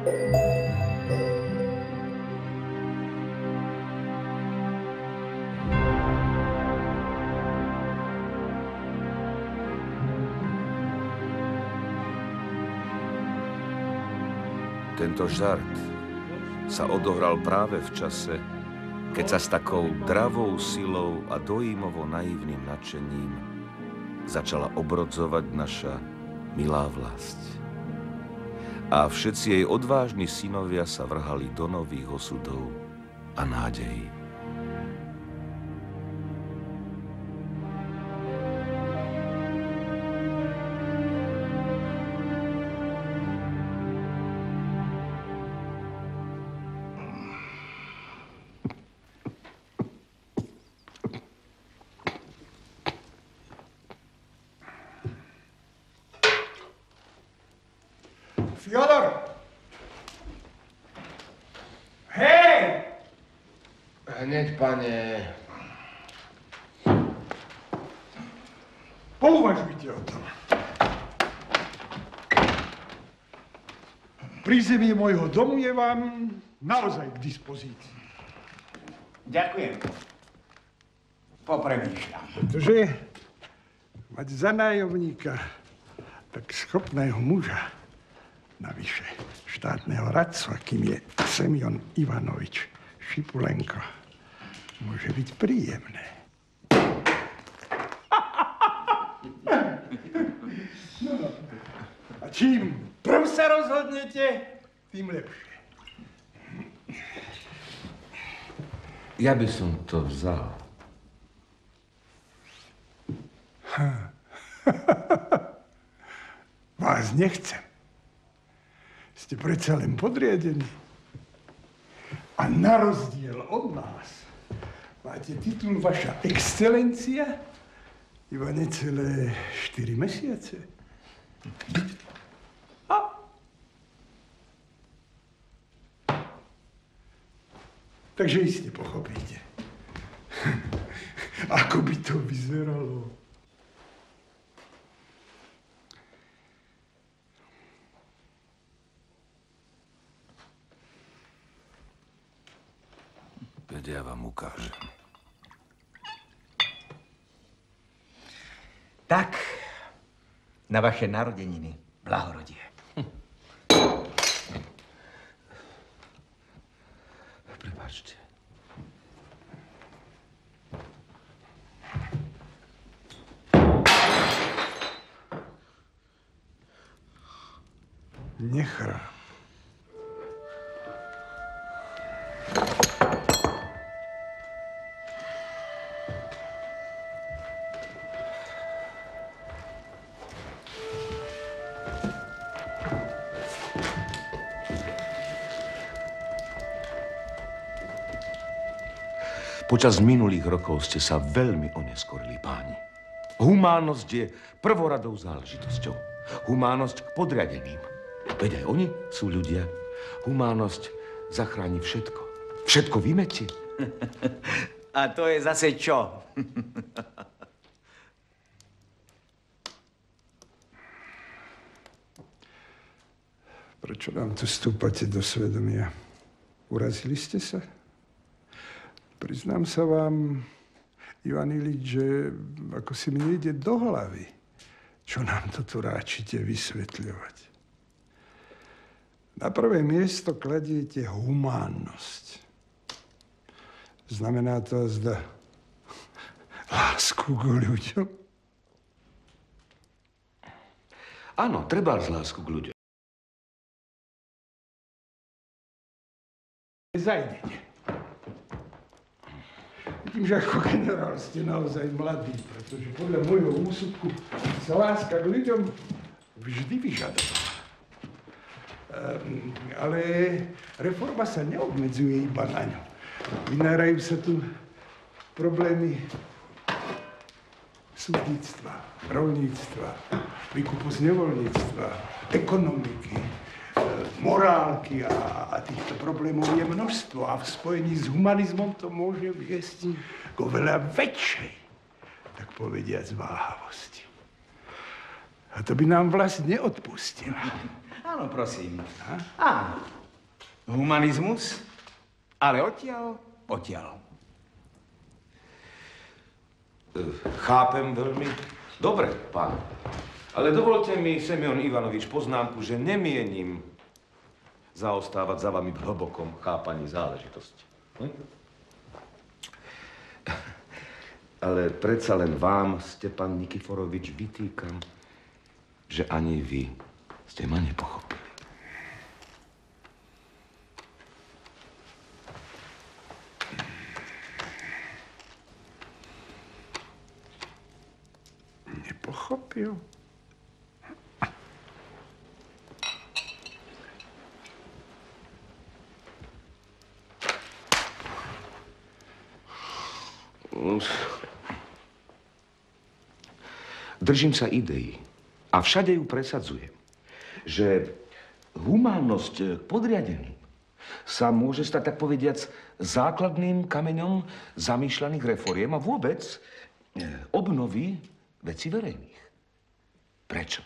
Tento žart sa odohral práve v čase, keď sa s takou dravou silou a dojímovo naivným nadšením začala obrodzovať naša milá vlasť. A všetci jej odvážni synovia sa vrhali do nových osudov a nádejí. Fyodor! Hej! Hneď, pane. Pouvažujte o tom. Prízemie môjho domu je vám naozaj k dispozícii. Ďakujem. Popremýšľam. Pretože mať za nájomníka tak schopného muža, navyše štátneho radcu, akým je Semjon Ivanovič Šipulenko, môže byť príjemné. No, a čím prv sa rozhodnete, tým lepšie. Ja by som to vzal. Vás nechcem. Ste predsa len podriadení. A na rozdiel od nás máte titul Vaša excelencia iba necelé 4 mesiace. Takže iste pochopíte, ako by to vyzeralo. Veď ja vám ukážem. Tak, na vaše narodeniny blahorodie. Prepáčte. Nechrám. Počas minulých rokov ste sa veľmi oneskorili, páni. Humánnosť je prvoradou záležitosťou. Humánnosť k podriadeným. Veď aj oni sú ľudia. Humánnosť zachráni všetko. Všetko vymetí. A to je zase čo? Prečo nám tu stúpate do svedomia? Urazili ste sa? Priznám sa vám, Ivan Ilič, že ako si mi nejde do hlavy, čo nám to tu ráčite vysvetľovať. Na prvé miesto kladiete humánnosť. Znamená to zda lásku k ľuďom? Áno, treba lásku k ľuďom. Zajdete. Vidím, že ako generál ste naozaj mladý, pretože podľa môjho úsudku sa láska k ľuďom vždy vyžadovala. Ale reforma sa neobmedzuje iba na ňu. Vynárajú sa tu problémy súdnictva, rolníctva, výkupu z nevoľníctva, ekonomiky, morálky a týchto problémov je množstvo a v spojení s humanizmom to môže viesť k oveľa väčšej, tak povediac, váhavosti. A to by nám vlast neodpustila. Áno, prosím. Áno. Humanizmus, ale odtiaľ. Chápem veľmi dobre, pán. Ale dovolte mi, Semyon Ivanovič, poznámku, že nemienim zaostávať za vami v hlbokom chápaní záležitosti. Ale predsa len vám, Stepan Nikiforovič, vytýkam, že ani vy ste ma nepochopili. Nepochopil? Držím sa ideí a všade ju presadzujem, že humánnosť k podriadeným sa môže stať, tak povediac, základným kameňom zamýšľaných reforiem a vôbec obnovy vecí verejných. Prečo?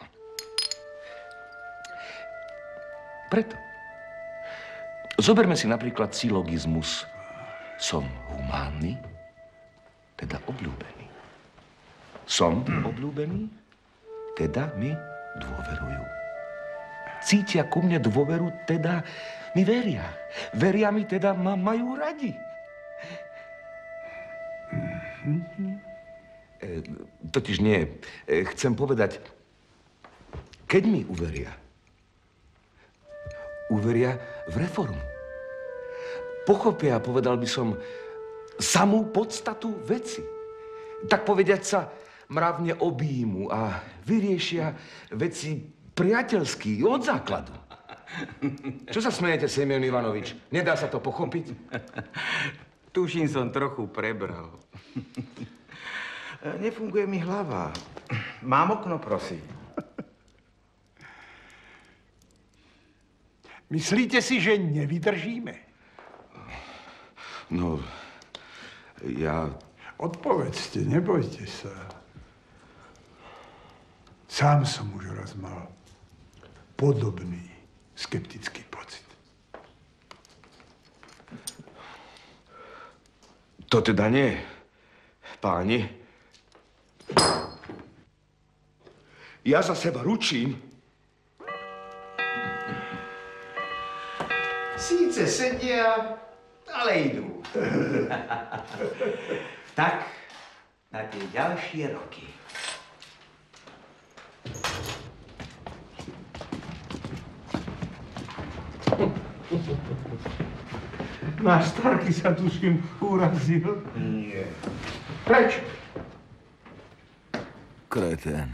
Preto. Zoberme si napríklad silogizmus. Som humánny, teda obľúbený. Som obľúbený, teda mi dôverujú. Cítia ku mne dôveru, teda mi veria. Veria mi, teda ma majú radi. Totiž nie. Chcem povedať, keď mi uveria v reformu. Pochopia, povedal by som, samú podstatu veci. Tak povediať sa mravne objímu a vyriešia veci priateľsky od základu. Čo sa smejete, Semyon Ivanovič? Nedá sa to pochopiť? Tuším, som trochu prebral. Nefunguje mi hlava. Mám okno, prosím. Myslíte si, že nevydržíme? No, ja... Odpovedzte, nebojte sa. Sám som už raz mal podobný skeptický pocit. To teda nie, páni. Ja za seba ručím. Síce sedia, ale idú. Tak, na tie ďalšie roky. Náš Starky sa tuším urazil. Nie. Prečo? Kretén.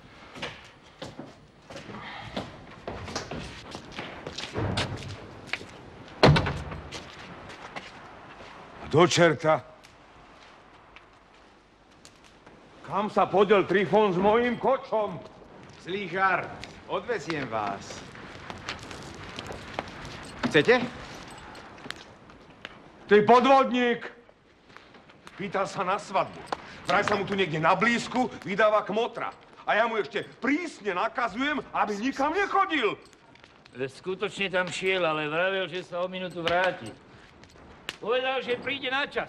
Do čerta? Kam sa podiel Trifon s mojím kočom? Zlý žart. Odveziem vás. Chcete? Ty podvodník! Pýtal sa na svadbu. Vraj sa mu tu niekde na blízku vydáva kmotra. A ja mu ešte prísne nakazujem, aby nikam nechodil. Skutočne tam šiel, ale vravel, že sa o minútu vráti. Povedal, že príde na čas.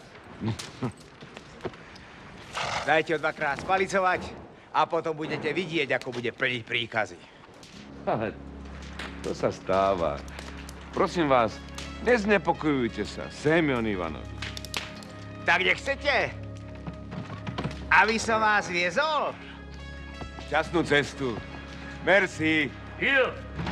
Dajte ho dvakrát spalicovať a potom budete vidieť, ako bude plniť príkazy. Ale to sa stáva. Prosím vás, neznepokojujte sa, Semyon Ivanovič. Tak kde chcete? Aby som vás viezol? Šťastnú cestu. Merci. Žil!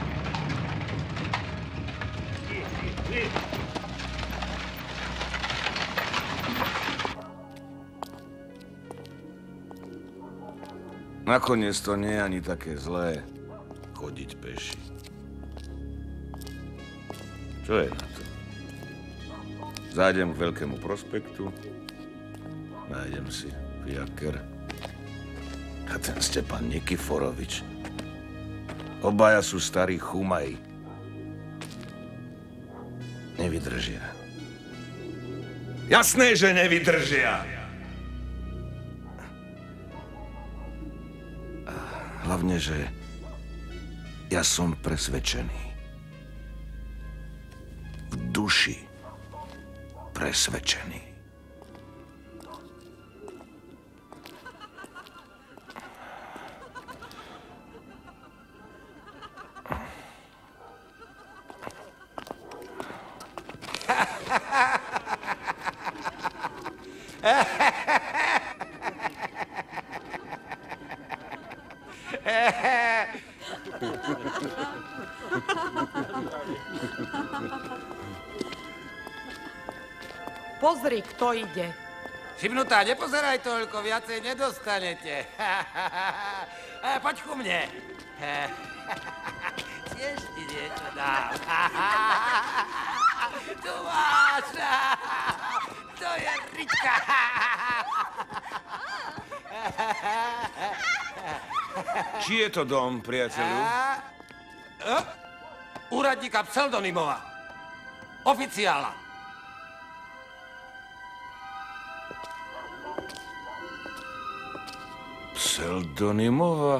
Nakoniec to nie je ani také zlé chodiť peši. Čo je na to? Zájdem k Veľkému prospektu, nájdem si fiaker a ten Stepan Nikiforovič. Obaja sú starí chumaji. Nevydržia. Jasné, že nevydržia! Hlavne, že ja som presvedčený. V duši presvedčený. Pozri, kto ide. Šibnutá, nepozeraj toľko, viacej nedostanete. Poď ku mne. Tiež ti niečo dám. Tu máš. To je Riťka. Či je to dom, priateľu? Úradníka Pseldonymova. Oficiála. Pseldonymova?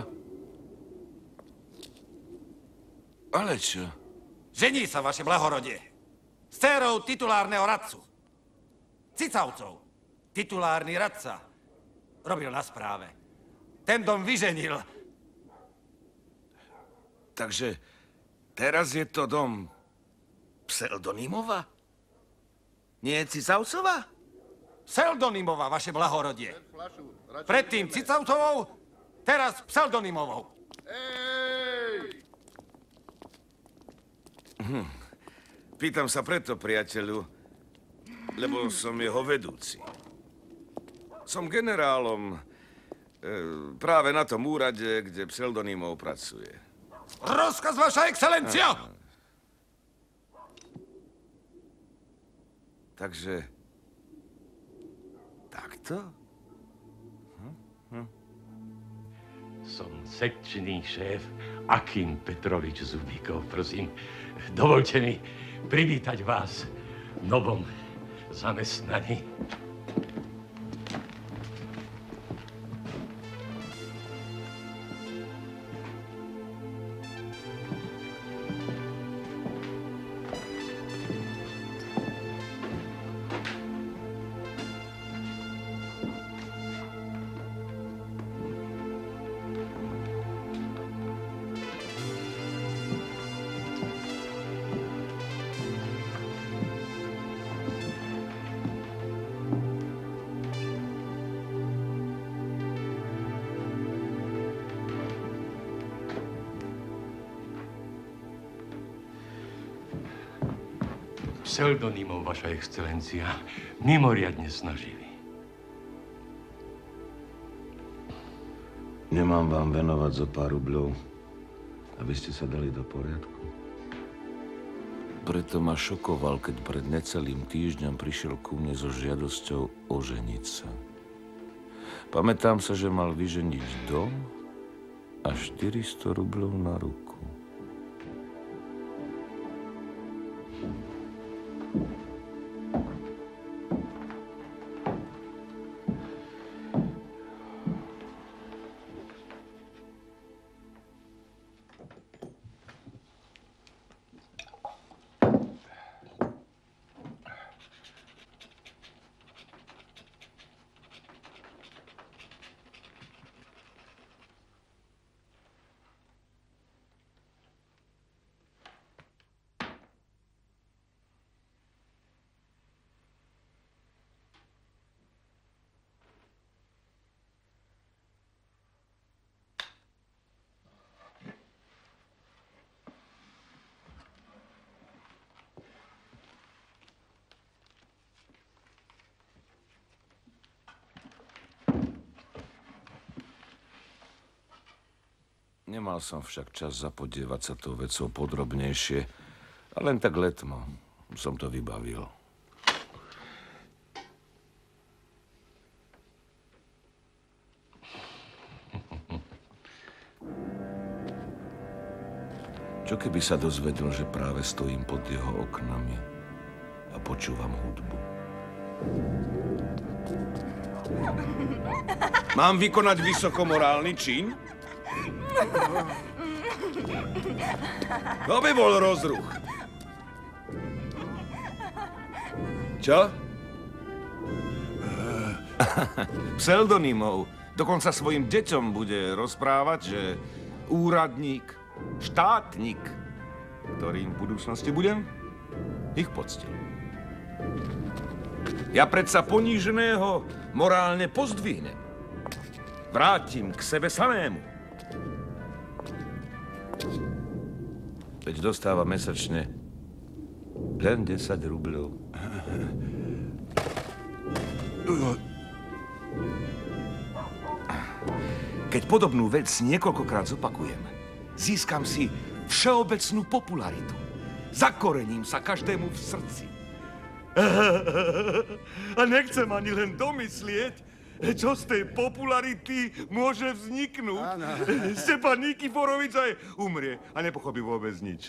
Ale čo? Žení sa, vaše blahorodie. S dcérou titulárneho radcu. Cicavcov. Titulárny radca. Robil na správe. Ten dom vyženil. Takže teraz je to dom Pseldonymova? Nie Cicavcova? Pseldonymova, vaše blahorodie. Predtým Cicavcovou, teraz Pseldonymovou. Pýtam sa preto, priateľu, lebo som jeho vedúci. Som generálom práve na tom úrade, kde Pseldonymov pracuje. Rozkaz, vaša excelencia! Takže... takto? Som sekčný šéf Akým Petrovič Zubíkov, prosím. Dovolte mi privítať vás v novom zamestnaní. Pseldonymov, vaša excelencia, mimoriadne snažili. Nemám vám venovať zo pár rubľov, aby ste sa dali do poriadku. Preto ma šokoval, keď pred necelým týždňom prišiel ku mne so žiadosťou oženiť sa. Pamätám sa, že mal vyženiť dom a 400 rubľov na ruku. Nemal som však čas zapodievať sa tou vecou podrobnejšie a len tak letmo som to vybavil. Čo keby sa dozvedel, že práve stojím pod jeho oknami a počúvam hudbu? Mám vykonať vysokomorálny čin? To by bol rozruch. Čo? Pseudonymov. Dokonca svojim deťom bude rozprávať, že úradník, štátnik, ktorým v budúcnosti budem, ich poctil. Ja predsa poníženého morálne pozdvihnem. Vrátim k sebe samému. Veď dostáva mesačne len 10 rubľov. Keď podobnú vec niekoľkokrát zopakujem, získam si všeobecnú popularitu. Zakorením sa každému v srdci. A nechcem ani len domyslieť, čo z tej popularity môže vzniknúť. Stepan Nikiforovič aj umrie a nepochopí vôbec nič.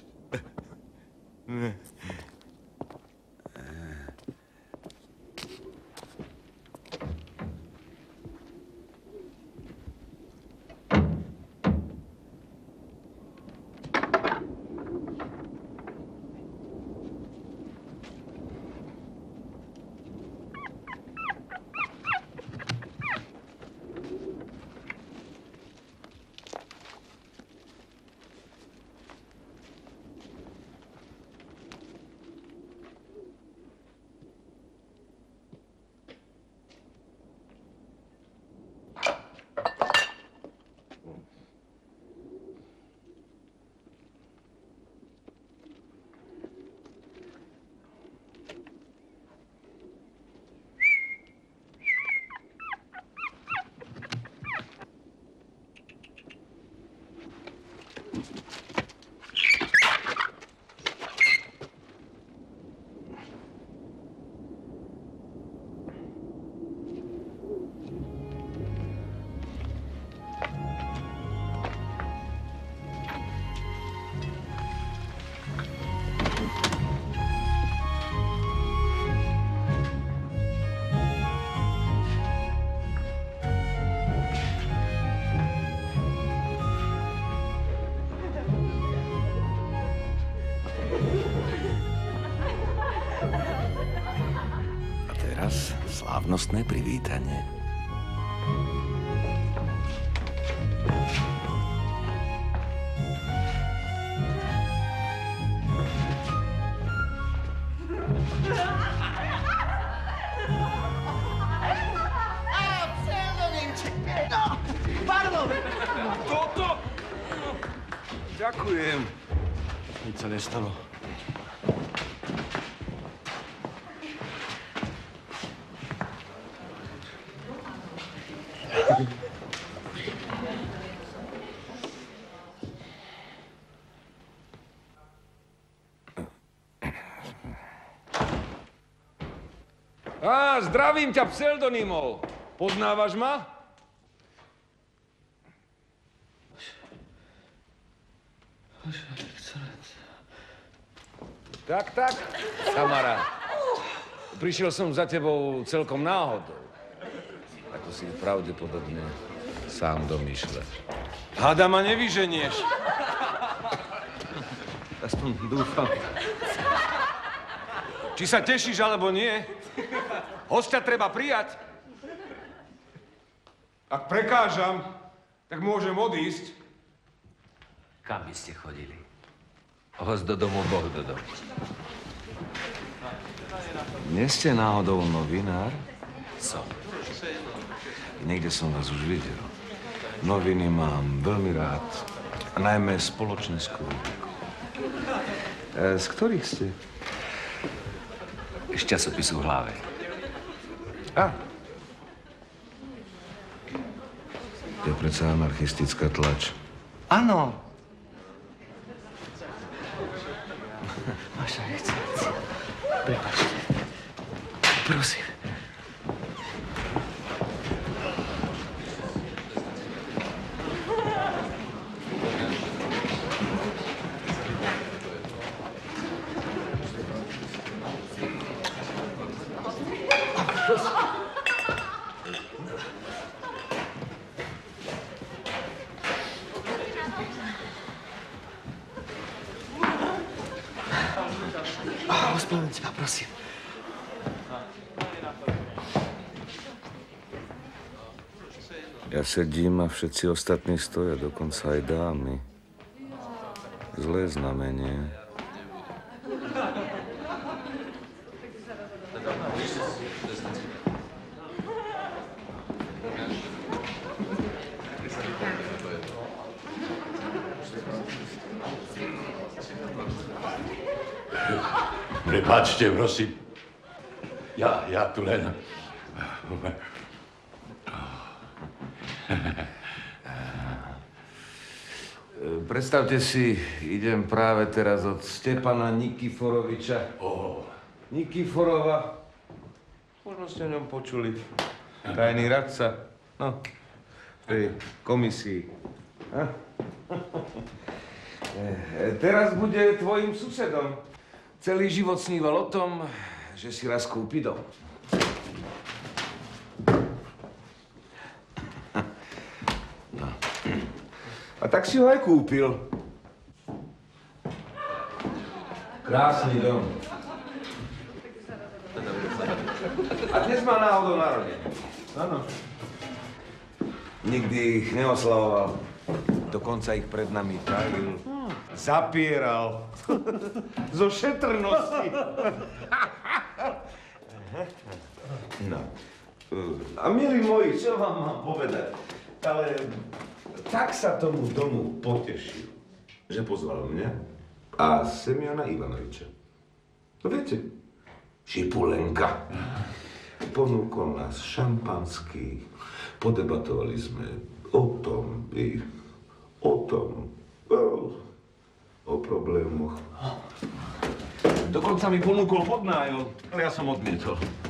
Slávnostné privítanie. Ďakujem. Nič sa nestalo. Zdravím ťa, pseudonymov. Poznávaš ma? Tak, kamarát. Prišiel som za tebou celkom náhodou. Ako si pravdepodobne sám domýšľaš. Hada ma nevyženieš. Aspoň dúfam. Či sa tešíš, alebo nie? Hostia treba prijať. Ak prekážam, tak môžem odísť. Kam by ste chodili? Host do domu, Boh do domu. Nie ste náhodou novinár? Som. Niekde som vás už videl. Noviny mám veľmi rád. A najmä spoločenskú. Z ktorých ste? Z časopisu v Hlave. To je predsa anarchistická tlač. Áno. Vaša excelencia. Prepáčte. Prosím. Ospravedlňujem sa, prosím. Ja sedím a všetci ostatní stoja, dokonca aj dámy. Zlé znamenie. Prepáčte, prosím. Ja tu len... Predstavte si, idem práve teraz od Stepana Nikiforoviča. Nikiforova. Možno ste o ňom počuli. Tajný radca. No, v tej komisii. Teraz bude tvojim susedom. Celý život sníval o tom, že si raz kúpi dom. No. A tak si ho aj kúpil. Krásny dom. A dnes má náhodou narodeniny. Áno. Nikdy ich neoslavoval. Dokonca ich pred nami tajil. Zapieral. Zo šetrnosti. No. A milí moji, čo vám mám povedať? Ale tak sa tomu domu potešil, že pozval mňa a Semiona Ivanoviča. No viete, Šipulenka. Ponúkol nás šampanský, podebatovali sme o tom i o tom, o problémoch. Dokonca mi ponúkol podnájom, ale ja som odmietol.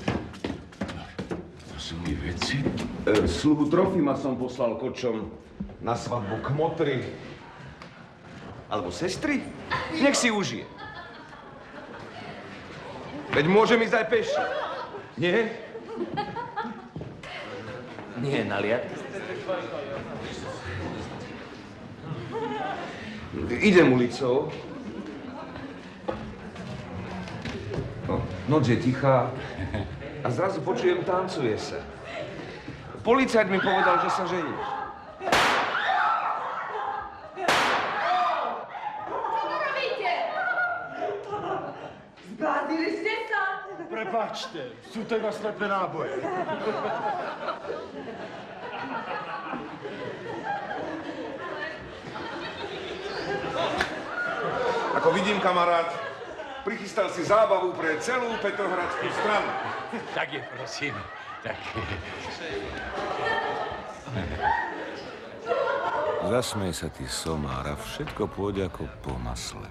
To sú mi veci? Sluhu Trofima som poslal kočom na svadbu k Motri. Alebo sestry? Nech si užije. Veď môžem ísť aj peši. Nie? Nie, naliad. Idem ulicou. Noc je tichá a zrazu počujem, tancuje sa. Policajt mi povedal, že sa ženieš. Zbláznili ste sa? Prepáčte, sú to iba slepé náboje. Ako vidím, kamarát, prichystal si zábavu pre celú Petrohradskú stranu. Tak je, prosím. Tak. Zasmej sa, ty somár, a všetko pôjde ako po masle.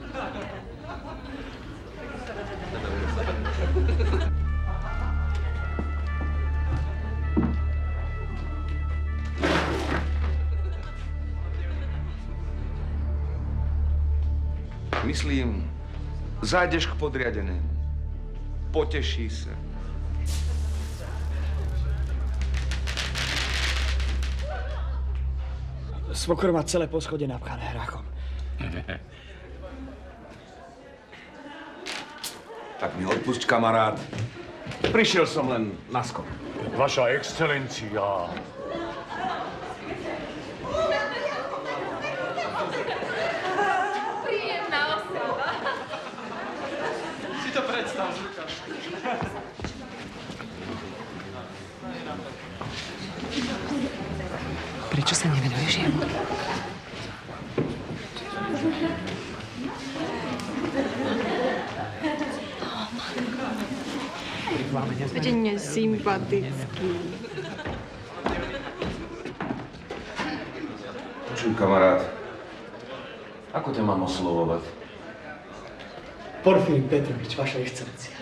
Myslím, zájdeš k podriadenému. Poteší sa. Svokor má celé poschodie napchané hrachom. Tak mi odpusť, kamarát. Prišiel som len na skok. Vaša excelencia. Príjemná osoba. Si to predstav, Lukáš. Prečo sa nevenuješ jemu? Veď nie sympatický. Počuj, kamarát, ako ťa mám oslovovať? Porfír Petrovič, vaša excelencia.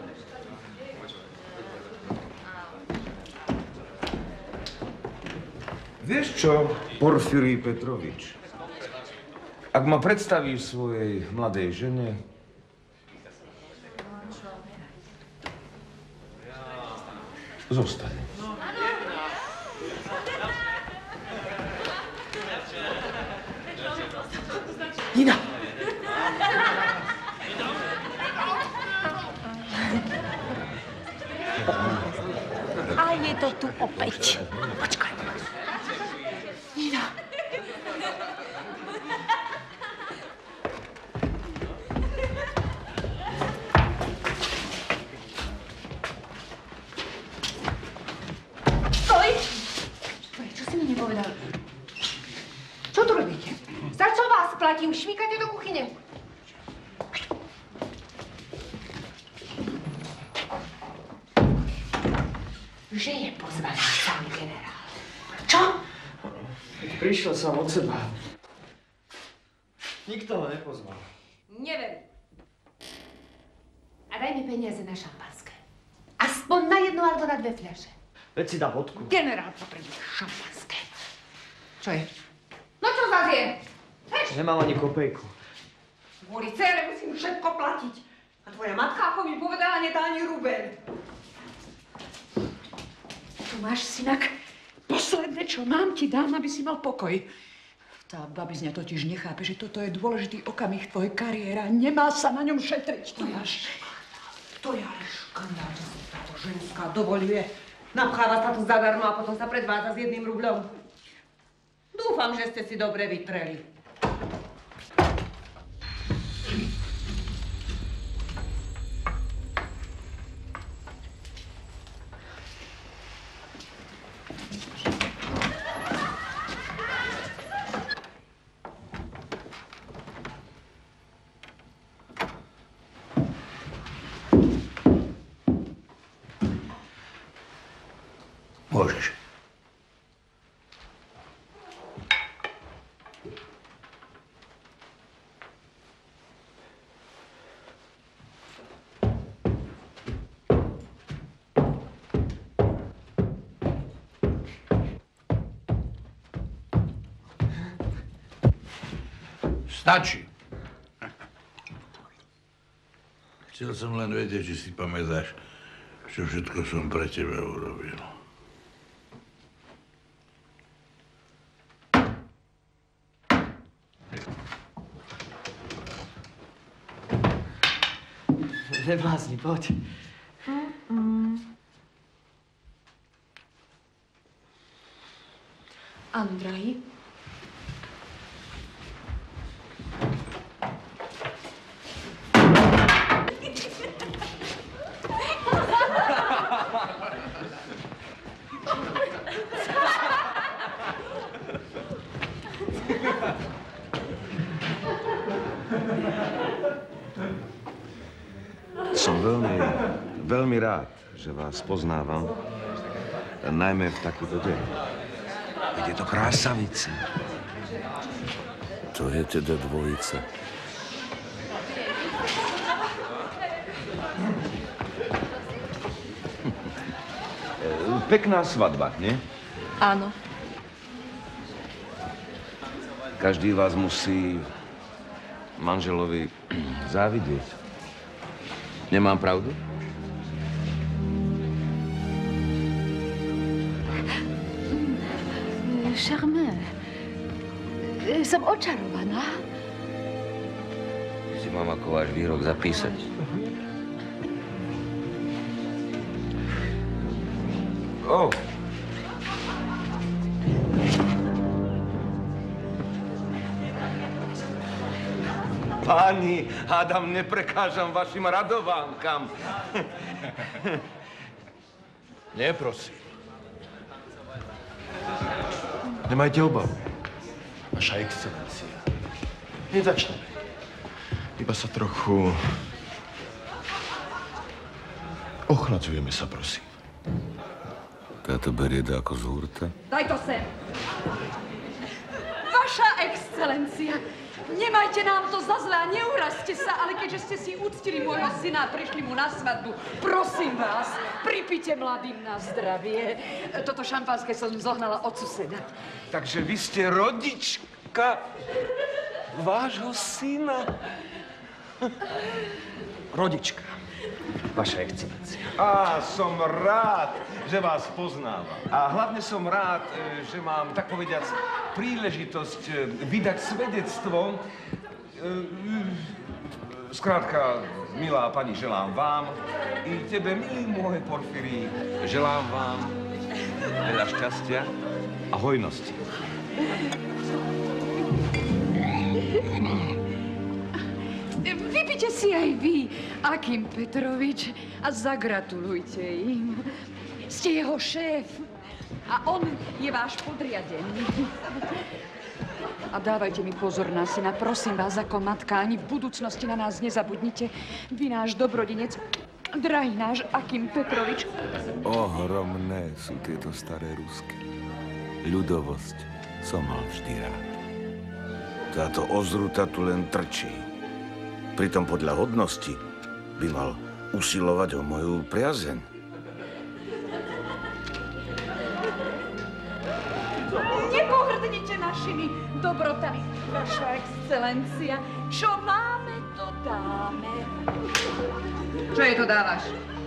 Vieš čo, Porfír Petrovič? Ak ma predstavíš svojej mladej žene, zostane. Nina! to tu opäť. Počkaj. Nina. Stoj! Čo si mi nepovedal? Čo tu robíte? Za čo vás platím? Šmíkate do kuchyne. Že je pozvaný sám generál. Čo? Prišiel sám od seba. Nikto ho nepozval. Neverím. A daj mi peniaze na šampanské. Aspoň na jednu alebo na 2 fľaše. Veď si dá vodku. Generál potrebuje šampanské. Čo je? No čo zase je? Nemám ani kopejku. Kvôli dcére musím všetko platiť. A tvoja matka, ako mi povedala, nedá ani rubel. Tu máš, synak. Posledné, čo mám, ti dám, aby si mal pokoj. Tá babizňa totiž nechápe, že toto je dôležitý okamih tvojej kariéry. Nemá sa na ňom šetriť. To je ale škandál, že si táto ženská dovoľuje. Napcháva sa tu zadarmo a potom sa predvádza s 1 rubľom. Dúfam, že ste si dobre vytreli. Môžeš. Stačí. Chcel som len vedieť, či si pamätáš, čo všetko som pre teba urobil. Neblázni, poď. Áno, drahý. Som veľmi rád, že vás poznávam, najmä v takýto deň. Veď je to krásavica. To je teda dvojica. Pekná svadba, nie? Áno. Každý vás musí manželovi závidieť. Nemám pravdu? Charmeur. Som očarovaná. Si mám ako váš výrok zapísať. Oh. Páni, hádam, neprekážam vašim radovánkam. Nie, prosím. Nemajte obavu. Vaša excelencia. Nezačneme. Iba sa trochu... ochladzujeme sa, prosím. Táto berieda ako z hurta? Daj to sem. Vaša excelencia, nemajte nám to za zlé a neurazte sa, ale keďže ste si uctili môjho syna a prišli mu na svadbu, prosím vás, pripite mladým na zdravie. Toto šampanské som zohnala od suseda. Takže vy ste rodička vášho syna? Rodička. Vaša excelencia. Á, som rád, že vás poznávam. A hlavne som rád, že mám, tak povediac, príležitosť vydať svedectvo. Skrátka, milá pani, želám vám i tebe, milý môj Porfírii, želám vám veľa šťastia a hojnosti. Vypite si aj vy, Akim Petrovič, a zagratulujte im. Ste jeho šéf a on je váš podriadený. A dávajte mi pozor na syna, prosím vás, ako matka, ani v budúcnosti na nás nezabudnite. Vy náš dobrodinec, drahý náš Akim Petrovič. Ohromné sú tieto staré Rusky. Ľudovosť som mal vždy rád. Táto ozruta tu len trčí. Pritom podľa hodnosti by mal usilovať o moju priazeň. Nepohrdnite našimi dobrotami, vaša excelencia. Čo máme, to dáme. Čo je to dávaš?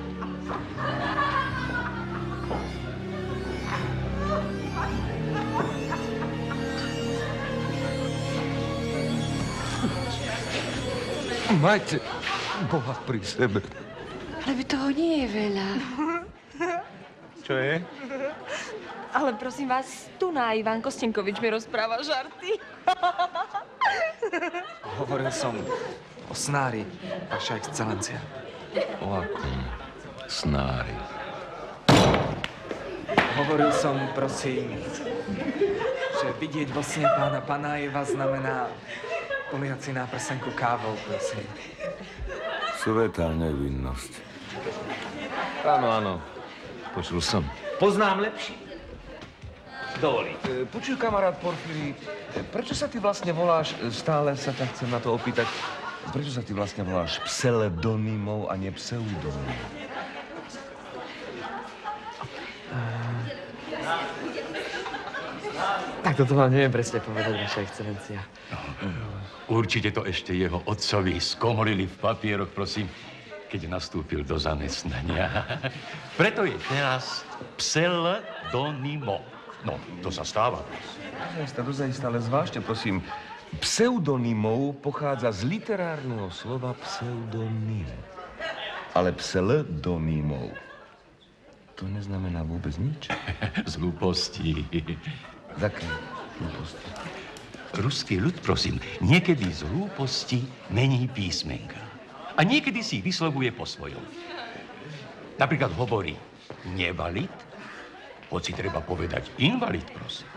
Majte Boha pri sebe. Ale toho nie je veľa. Čo je? Ale prosím vás, tu na Ivan Kostenkovič mi rozpráva žarty. Hovoril som o snári, vaša excelencia. O akom snári? Hovoril som, prosím, že vidieť vo sne pána Panájeva znamená poliať si na prsenku kávou, prosím. Svetá nevinnosť. Áno, áno. Počul som. Poznám lepší. Dovolí. Počuj, kamarát Porfíry, prečo sa ty vlastne voláš, stále sa ťa chcem na to opýtať, prečo sa ty vlastne voláš pseudonymou a nie pseudonymou? Tak toto vám neviem presne povedať, vaša excelencia. Určite to ešte jeho otcovi skomolili v papieroch, prosím, keď nastúpil do zamestnania. Preto je teraz pseudonymo. No, to sa stáva. Dozajista, ale zvážte, prosím, pseudonymov pochádza z literárneho slova pseudonym. Ale pseudonymov to neznamená vôbec nič. Z hlúposti. Z akej hlúposti? Ruský ľud, prosím, niekedy z hlúposti mení písmenka. A niekedy si ich vyslovuje po svojom. Napríklad hovorí nevalid, hoci treba povedať invalid, prosím.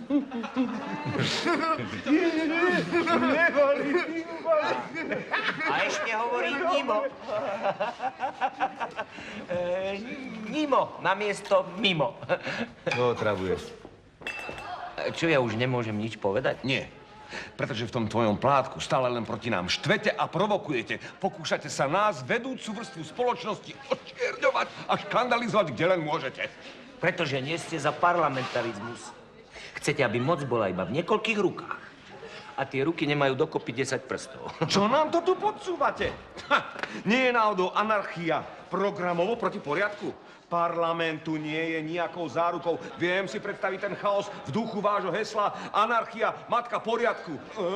Nevalid, invalid. A ešte hovorí Nimo. Nimo, namiesto mimo. Čo otravuješ? Čo, ja už nemôžem nič povedať? Nie. Pretože v tom tvojom plátku stále len proti nám štvete a provokujete. Pokúšate sa nás, vedúcu vrstvu spoločnosti, očierňovať a škandalizovať, kde len môžete. Pretože nie ste za parlamentarizmus. Chcete, aby moc bola iba v niekoľkých rukách. A tie ruky nemajú dokopy 10 prstov. Čo nám to tu podsúvate? Nie je náhodou anarchia programovo proti poriadku? Parlamentu nie je nejakou zárukou. Viem si predstaviť ten chaos v duchu vášho hesla anarchia, matka poriadku.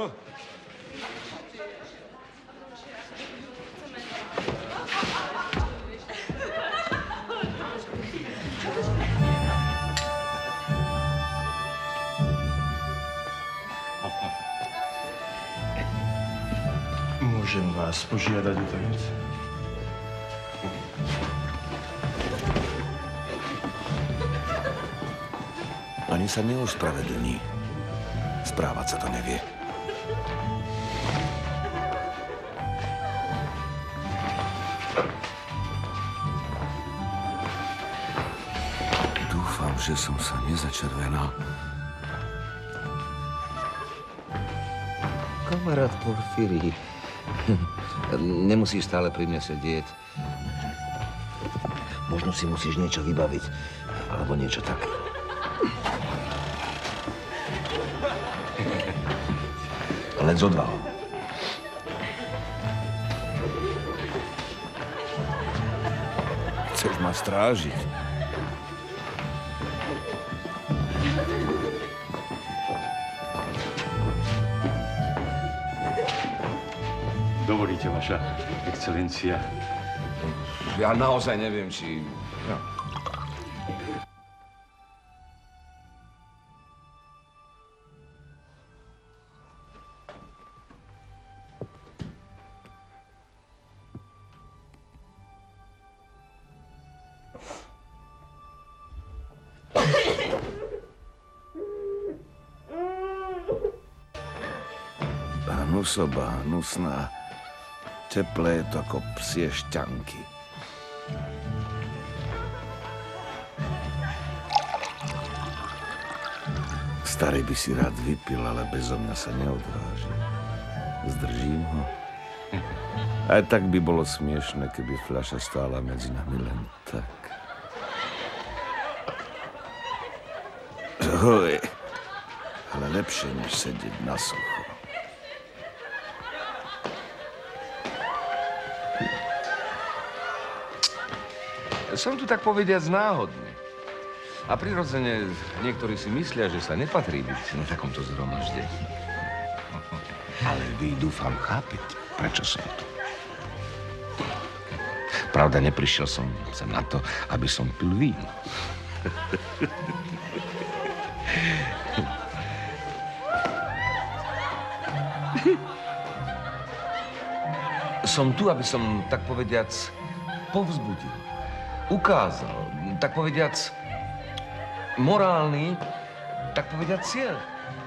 Môžem vás požiadať o tanec? Ani sa neospravedlní. Správať sa to nevie. Dúfam, že som sa nezačervenal. Kamarát Porfíry, nemusíš stále pri mne sedieť. Možno si musíš niečo vybaviť, alebo niečo také. Len s odvahou. Chceš ma strážiť? Dovolíte, vaša excelencia? Ja naozaj neviem, či... No. Hnusoba, hnusná. Teplé je to ako psie šťanky. Starý by si rád vypil, ale bezo mňa sa neodváži. Zdržím ho. Aj tak by bolo smiešne, keby fľaša stála medzi nami len tak. Hoj, ale lepšie, než sedieť na sucho. Som tu tak povediac náhodný. A prirodzene niektorí si myslia, že sa nepatrí byť na takomto zhromaždení. Ale vy, dúfam, chápete, prečo som tu. Pravda, neprišiel som sem na to, aby som pil víno. Som tu, aby som, tak povediac, povzbudil. Ukázal, tak povediac, morálny, tak povediac, cieľ.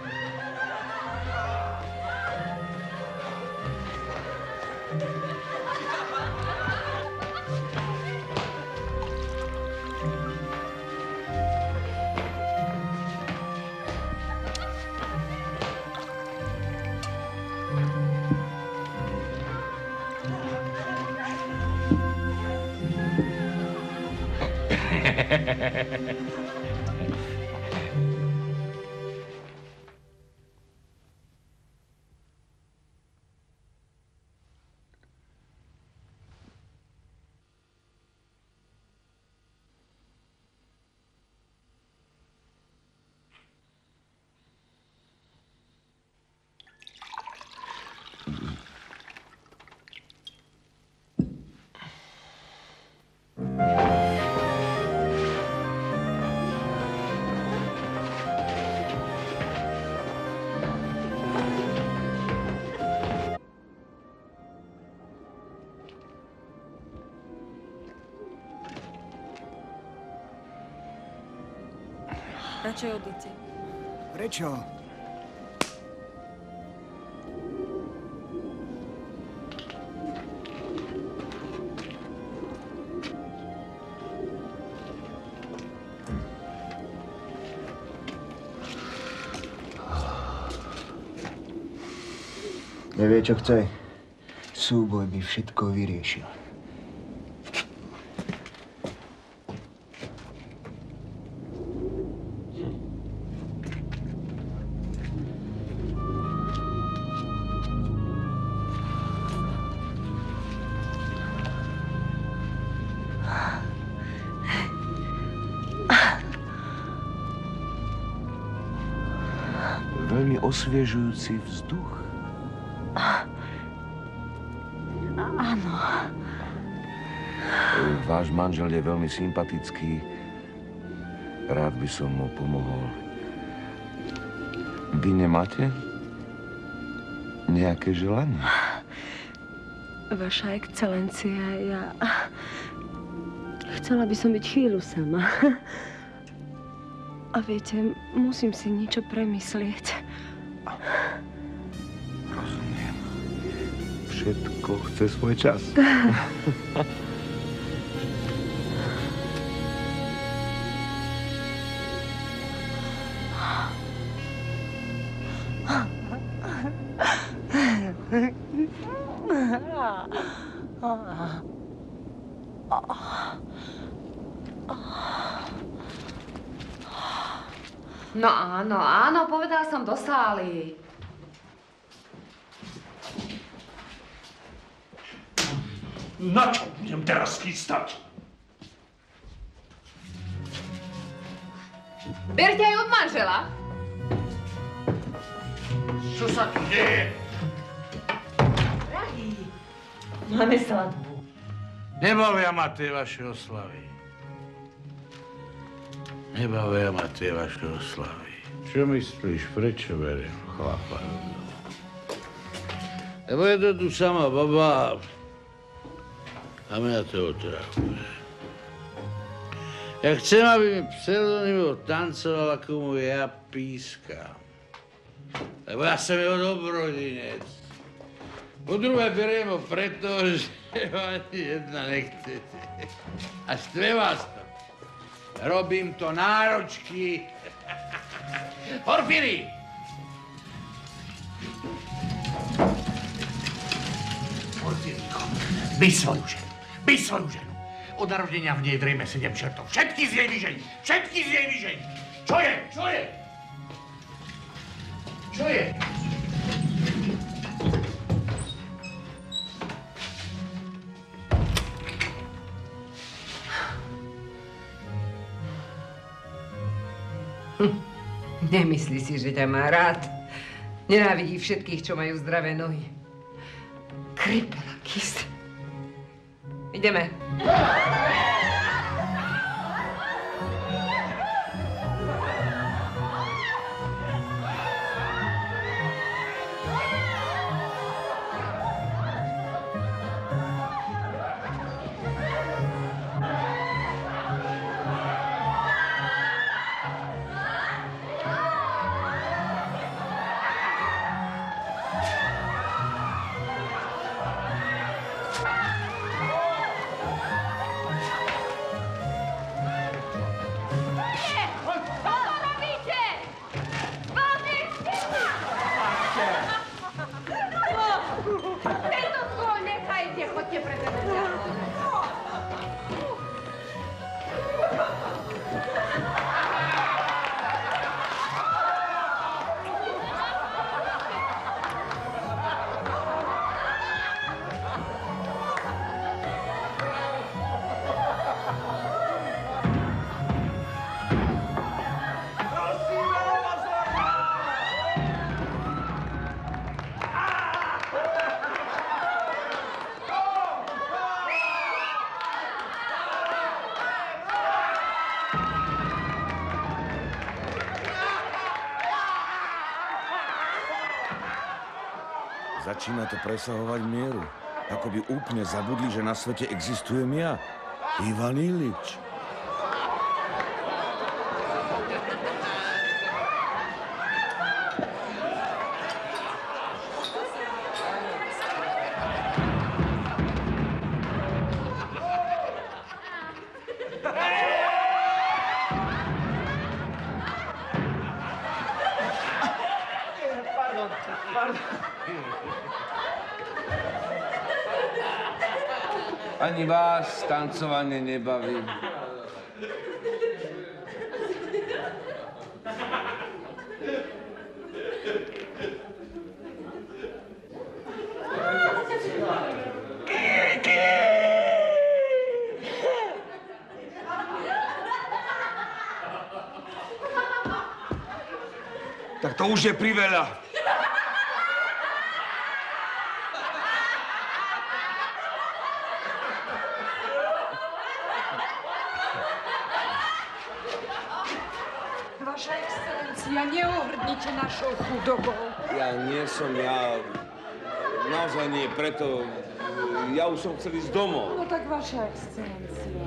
Radšej odíďte. Prečo? Nevie, čo chce. Súboj by všetko vyriešil. Veľmi osviežujúci vzduch. Áno. Váš manžel je veľmi sympatický. Rád by som mu pomohol. Vy nemáte nejaké želanie? Vaša excelencia, ja... Chcela by som byť chvíľu sama. A viete, musím si niečo premyslieť. Rozumiem. Všetko chce svoj čas. No áno, áno, povedala som do sály. Na čo budem teraz chystať? Berte aj od manžela. Čo sa tu deje? Drahý, máme svadbu. Nebavia ma tie vaše oslavy. Nebavia ma tie vaše oslavy. Čo myslíš, prečo beriem chlapa? Lebo je to tu sama baba a mňa to otravuje. Ja chcem, aby mi pseudonymo tancoval, ako mu ja pískam. Lebo ja som jeho dobrodinec. Po druhé, beriem ho preto, že ho ani jedna nechcete. A štve vás to. Robím to náročky. Porfíry! Porfírko, by svoju ženu, by svoju ženu. Od narodenia v nej drejme 7 čertov. Všetky z nej vyžení, všetky z nej vyžení. Čo je? Čo je? Čo je? Nemyslí si, že ťa má rád. Nenávidí všetkých, čo majú zdravé nohy. Kripela, kys. Ideme. Začína to presahovať mieru. Ako by úplne zabudli, že na svete existujem ja. Ivan Ilič. Ani vás tancovanie nebaví. Tak to už je priveľa. Vaša excelencia, neohrdnite našou chudobou. Ja nie som, naozaj nie, preto ja už som chcel ísť domov. No tak vaša excelencia.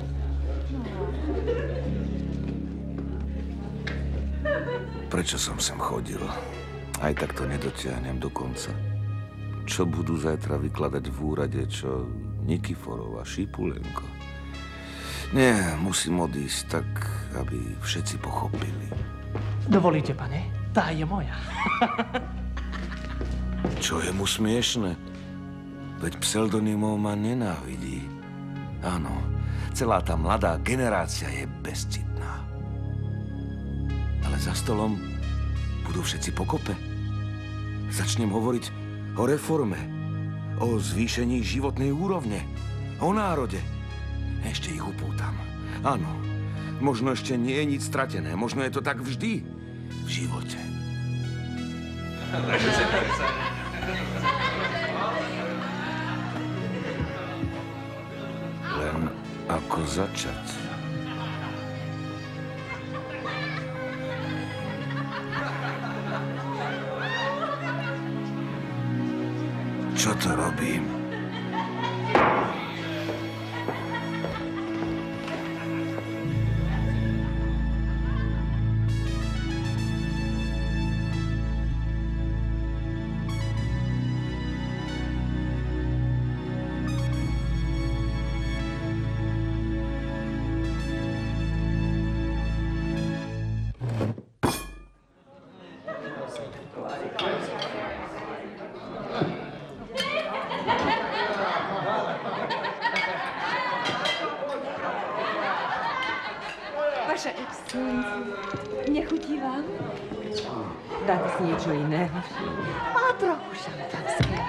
Prečo som sem chodil? Aj tak to nedotiahnem do konca. Čo budú zajtra vykladať v úrade, čo Nikiforov a Šipulenko? Nie, musím odísť tak, aby všetci pochopili. Dovolíte, pane? Tá je moja. Čo je mu smiešne? Veď pseudonymov ma nenávidí. Áno, celá tá mladá generácia je bezcitná. Ale za stolom budú všetci pokope. Začnem hovoriť o reforme, o zvýšení životnej úrovne, o národe. Ešte ich upútam. Áno, možno ešte nie je nič stratené. Možno je to tak vždy v živote. Len ako začať? Čo to robím? Ivan? Dáte si niečo iného? A trochu šampanské.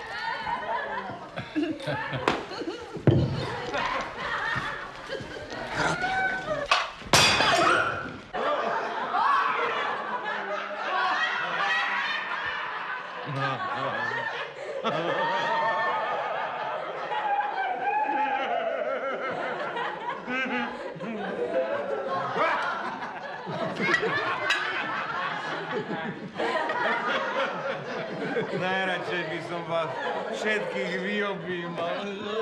Najradšej by som vás všetkých vyobímal.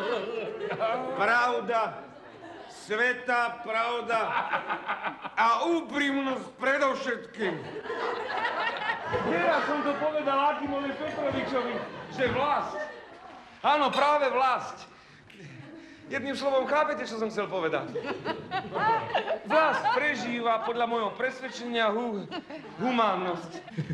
Pravda, svätá pravda a úprimnosť predovšetkým. Ja som to povedal Akimovi Petrovičovi, že vlast. Áno, práve vlast. Jedným slovom, chápete, čo som chcel povedať? Vlast prežíva podľa môjho presvedčenia humánnosť.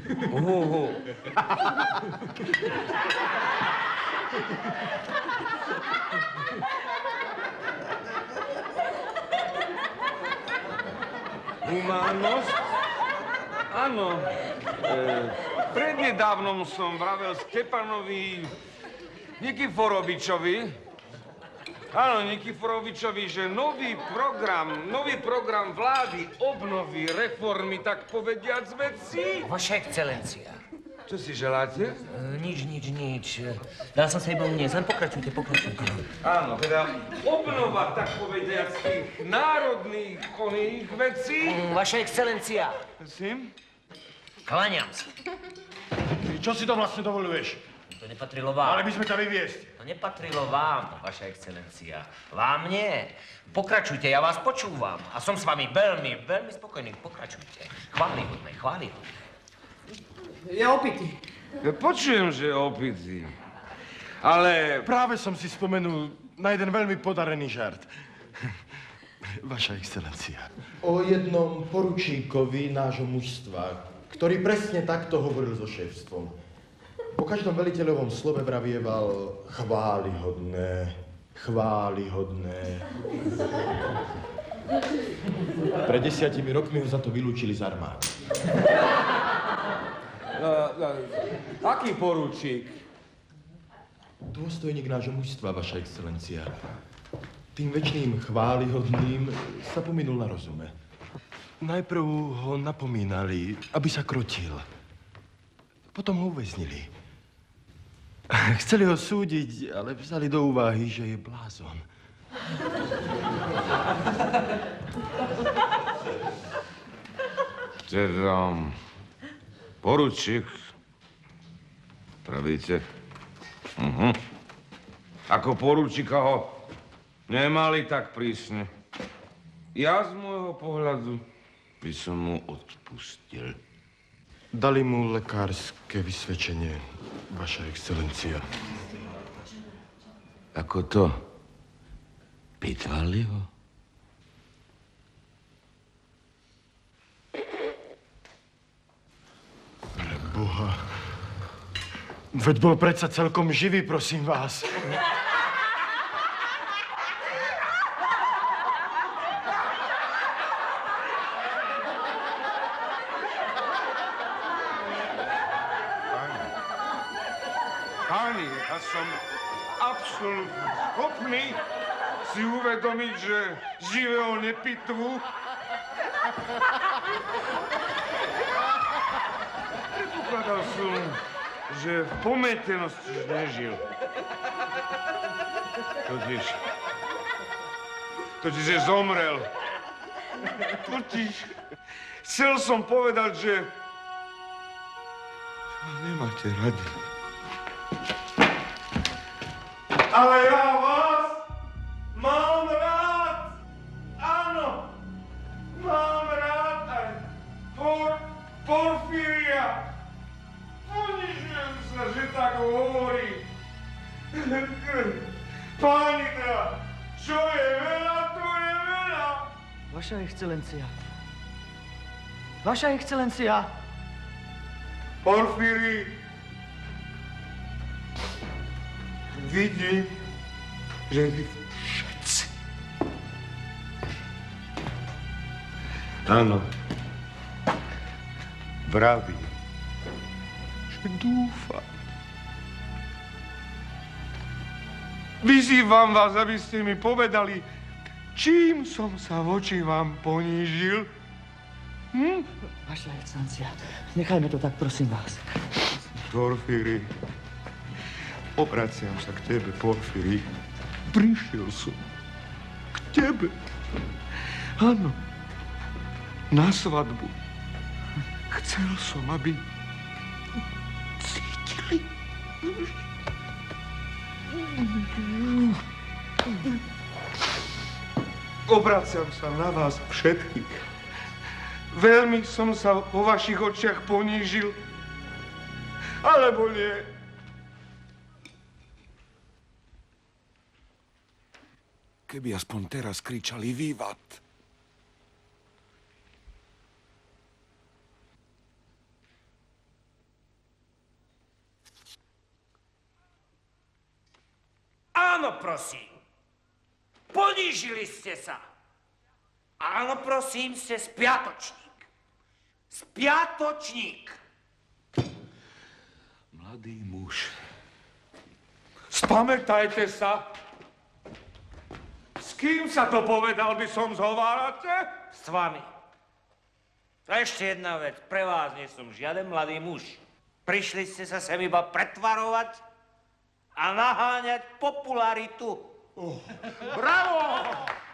Humánnosť? Áno. Prednedávnom som vravel Stepanovi Nikiforovičovi, že nový program vlády obnoví reformy, tak povediac veci. Vaša excelencia. Čo si želáte? Nič. Dal som sa iba uniesť, len pokračujte. Áno, teda obnova, tak povediac, tých národných oných vecí. Vaša excelencia. Prosím? Kláňam sa. Čo si to vlastne dovoluješ? To nepatrilo vám. Ale by sme ťa vyviesť. To nepatrilo vám, vaša excelencia. Vám nie. Pokračujte, ja vás počúvam. A som s vami veľmi spokojný. Pokračujte. Chválihodné. Je opitý. Ja počujem, že je opitý. Ale... Práve som si spomenul na jeden veľmi podarený žart. Vaša excelencia. O jednom poručíkovi nášho mužstva, ktorý presne takto hovoril so šéfstvom. Po každom veliteľovom slove vravieval chválihodné. Pred 10 rokmi ho za to vylúčili z armády. Aký poručík? Dôstojník nášho mužstva, vaša excelencia. Tým večným chválihodným sa pominul na rozume. Najprv ho napomínali, aby sa krotil. Potom ho uväznili. Chceli ho súdiť, ale vzali do úvahy, že je blázon. Teda, poručík, pravíte? Ako poručíka ho nemali tak prísne. Ja z môjho pohľadu by som mu odpustil. Dali mu lekárske vysvedčenie, vaša excelencia. Ako to? Pitvali ho? Preboha. Veď bol predsa celkom živý, prosím vás. Páni, ja som absolútne schopný si uvedomiť, že živého nepitvu. Predpokladal som, že v pometenosti už nežil. Totiž, že zomrel. Chcel som povedať, že ma nemáte radi. Ale ja vás mám rád. Áno, mám rád aj Porfíria. Ponižujem sa, že tak hovorí. Páni teda, čo je veľa, to je veľa. Vaša excelencia. Vaša excelencia. Porfíri, vidím, že vy všetci. Áno. vravím, že dúfam. Vyzývam vás, aby ste mi povedali, čím som sa voči vám ponížil. Vaša excelencia, nechajme to tak, prosím vás. Porfíry, obraciam sa k tebe, Porfíry. Prišiel som k tebe. Áno, na svadbu. Chcel som, aby cítili. Obraciam sa na vás všetkých. Veľmi som sa vo vašich očiach ponížil. Alebo nie. Keby aspoň teraz kričali Vivat. Áno, prosím. Ponížili ste sa. Áno, prosím, ste spiatočník. Spiatočník. Mladý muž. Spamätajte sa. S kým sa to povedal, by som zhovárate? S vami. A ešte jedna vec. Pre vás nie som žiaden mladý muž. Prišli ste sa sem iba pretvarovať a naháňať popularitu. Bravo!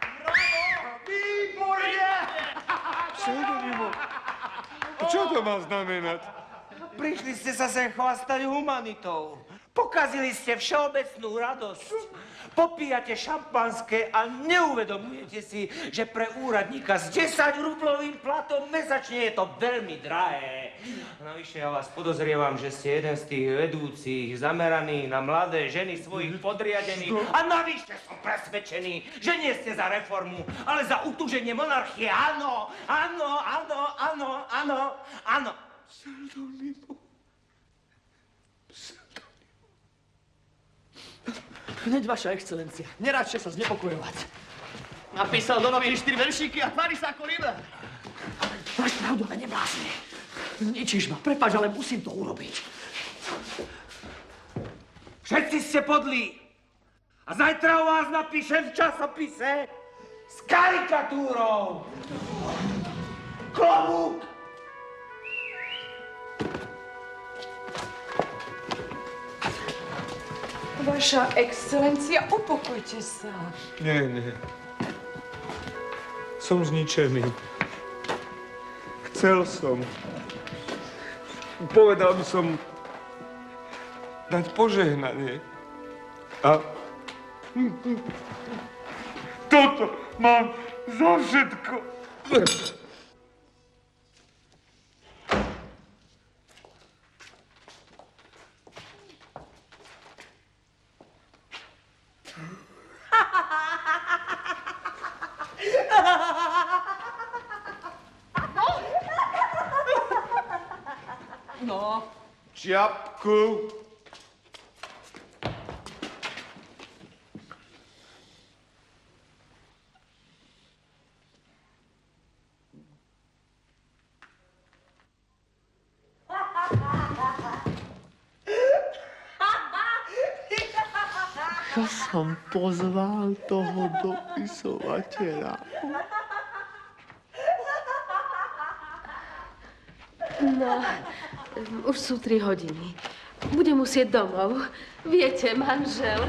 Výborne! Pseudonymo. Čo to má znamenať? Prišli ste sa sem chvastať humanitou. Pokazili ste všeobecnú radosť. Popíjate šampanské a neuvedomujete si, že pre úradníka s 10-rublovým platom mesačne je to veľmi drahé. Navyše ja vás podozrievam, že ste jeden z tých vedúcich zameraných na mladé ženy svojich podriadených. A navyše som presvedčený, že nie ste za reformu, ale za utuženie monarchie. Áno, áno, áno, áno, áno, áno. Pseudonymo. Hneď, vaša excelencia, neráčte sa znepokojovať. Napísal do novín 4 veršíky a tvári sa ako liberál. Máš pravdu, ale neblázni. Zničíš ma, prepáč, ale musím to urobiť. Všetci ste podlí. A zajtra o vás napíšem v časopise s karikatúrou. Klobúk. Vaša excelencia, upokojte sa. Nie, nie. Som zničený. Chcel som. Povedal by som dať požehnanie. A toto mám za všetko. No. Čiapku. Ja som pozval toho dopisovateľa. No, už sú 3 hodiny. Budem musieť domov. Viete, manžel.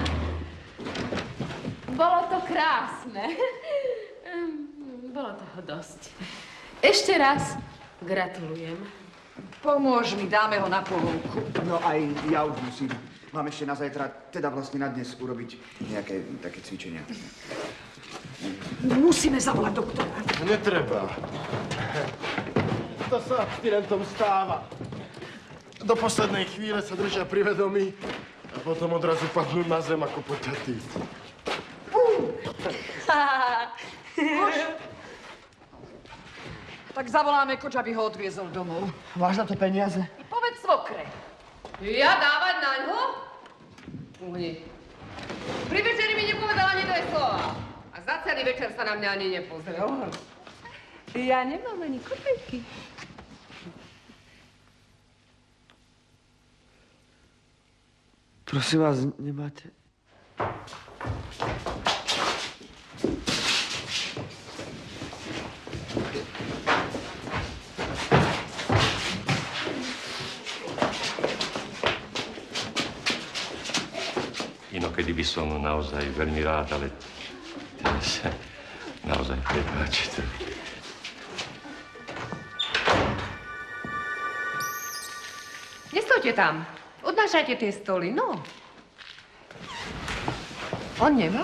Bolo to krásne. Bolo toho dosť. Ešte raz gratulujem. Pomôž mi, dáme ho na pohovku. No aj ja už musím. Mám ešte na zajtra, teda vlastne na dnes urobiť nejaké také cvičenia. Musíme zavolať doktora. Netreba. To sa abstinentom stáva. Do poslednej chvíle sa držia pri vedomí a potom odrazu padnú na zem ako poťatí. Tak zavoláme koč, aby ho odviezol domov. Máš na to peniaze? Povedz svokre. Ja dávať na ňo? Uhni. Pri večeri mi nepovedala ani 2 slova. A za celý večer sa na mňa ani nepozrel. Ja nemám ani kopejky. Prosím vás, nemáte... Inokedy by som naozaj veľmi rád, ale teraz naozaj prepáčte. Nestojte tam. Odnášajte tie stoly, no. On nemá?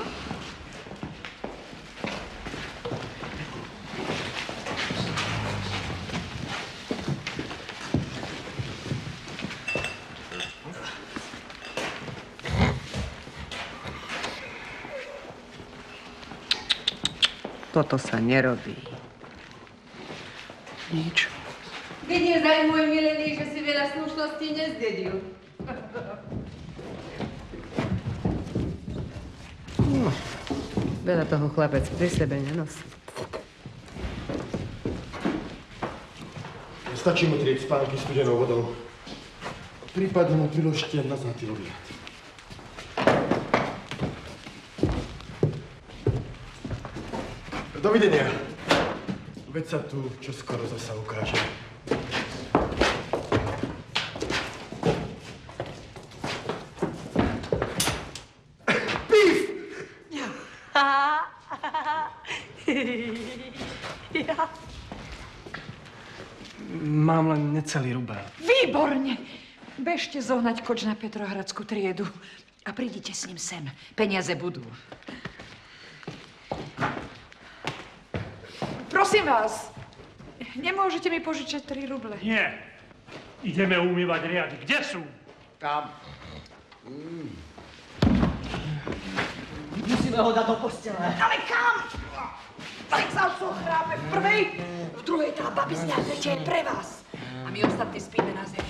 Toto sa nerobí. Nič. Vidíš, aj môj milený, že si veľa slušností nezdedil. No, veľa toho chlapec pri sebe nenosí. Stačí mu trieť spánky studenou vodou. Prípadne mu priložte naznatý loviat. Dovidenia. Veď sa tu čoskoro zasa ukáže. Mám len necelý rubel. Výborne! Bežte zohnať koč na Petrohradskú triedu a prídite s ním sem. Peniaze budú. Prosím vás, nemôžete mi požičať 3 ruble? Nie. Ideme umývať riady. Kde sú? Tam. Musíme ho dať do postele. Ale kam? Tak sa odsúl chrápe v prvej, v druhej tá babizňa, tretia je pre vás. A my ostatní spíme na zemi.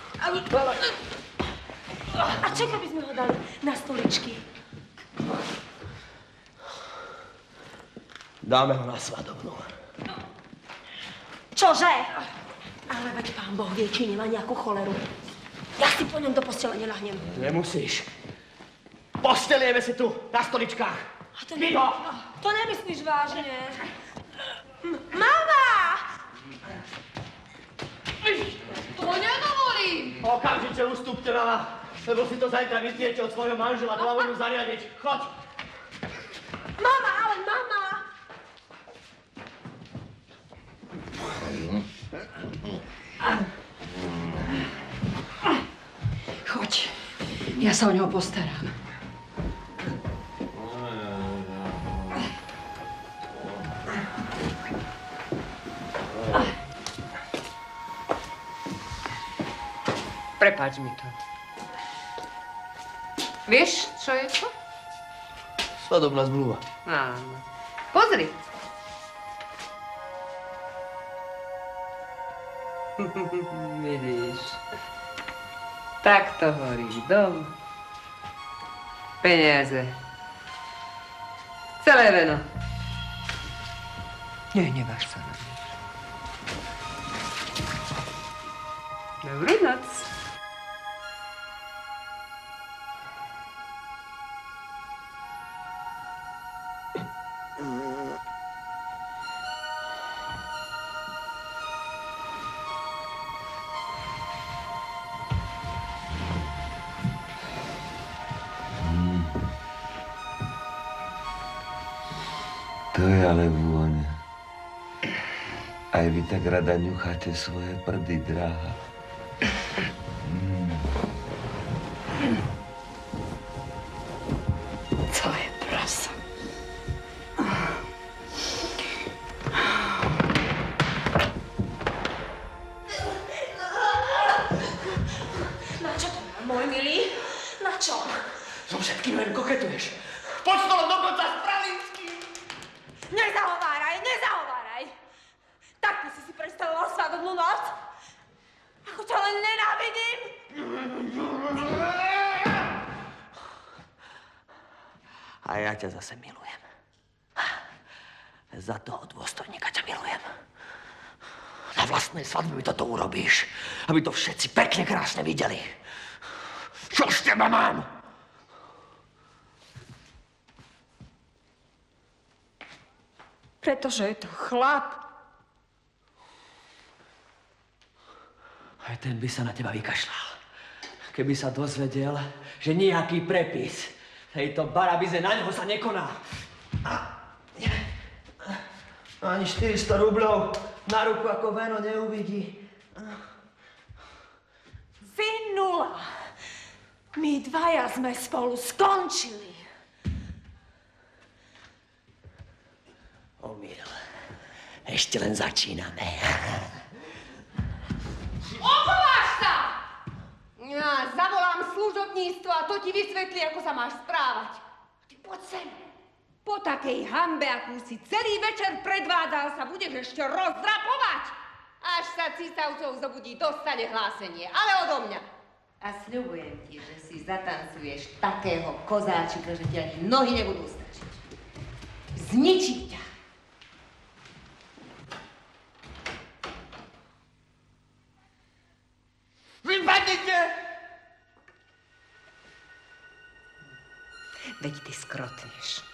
A čo keby sme ho dali na stoličky? Dáme ho na svadobnú. Čože? Ale veď pán Boh vie, či nemá nejakú choleru. Ja si po ňom do postele neľahnem. Nemusíš. Postelieme si tu, na stoličkách. A to nemyslíš vážne? Mama! To nedovolím! Okamžite ustúpte, mama, lebo si to zajtra vytiete od svojho manžela, to vám budú zariadiť. Choď! Mama, ale mama! Choď, ja sa o ňoho postarám. Prepáč mi to. Vieš, čo je to? Svadobná zmluva. Áno. Pozri. Vidíš. Takto horí dom. Peniaze. Celé veno. Nehneváš sa na mňa. Dobrú noc. To je ale vôňa. Aj vy tak rada ňucháte svoje prdy, dráha. Co je prasa? Na čo to má, môj milý? Na čo? So všetkým len koketuješ. Pod stolom dokonca s Pravinským. Nezahováraj, nezahováraj! Takto si predstavoval svadobnú noc? Ako ťa len nenávidím! A ja ťa zase milujem. Za toho dôstojníka ťa milujem. Na vlastnej svadbe mi toto urobíš, aby to všetci pekne krásne videli. Čo z teba mám? Pretože je to chlap. Aj ten by sa na teba vykašľal. Keby sa dozvedel, že nejaký prepis tejto barabize na ňoho sa nekoná. Ani 400 rubľov na ruku ako Veno neuvidí. Vy nula. My dvaja sme spolu skončili. Omyl. Ešte len začíname. Ochováš sa! Ja zavolám služobníctvo a to ti vysvetlí, ako sa máš správať. Ty poď sem. Po takej hanbe, akú si celý večer predvádzal, sa budeš ešte rozdrapovať. Až sa cicavcov zobudí, dostane hlásenie. Ale odo mňa. A sľubujem ti, že si zatancuješ takého kozáčika, že ti ani nohy nebudú stačiť. Zničí ťa. Vypadnite! Veď ty skrotneš.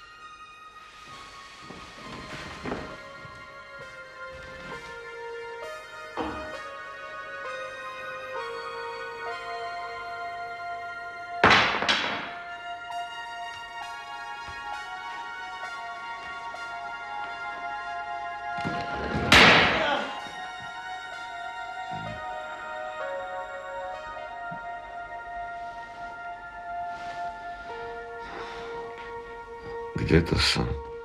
Kde to som?